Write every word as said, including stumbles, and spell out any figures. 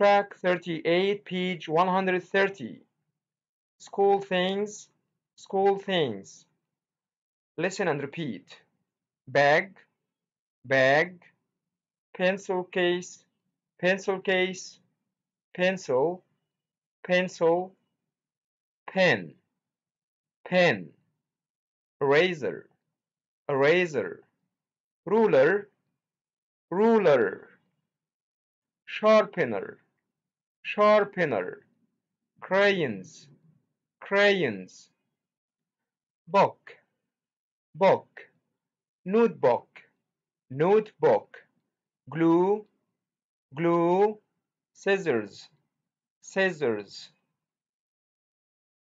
track thirty-eight, page one hundred thirty. School things, school things. Listen and repeat. Bag, bag. Pencil case, pencil case. Pencil, pencil. Pen, pen. Eraser, eraser. Ruler, ruler. Sharpener, sharpener. Crayons, crayons. Book, book. Notebook, notebook. Glue, glue. Scissors, scissors.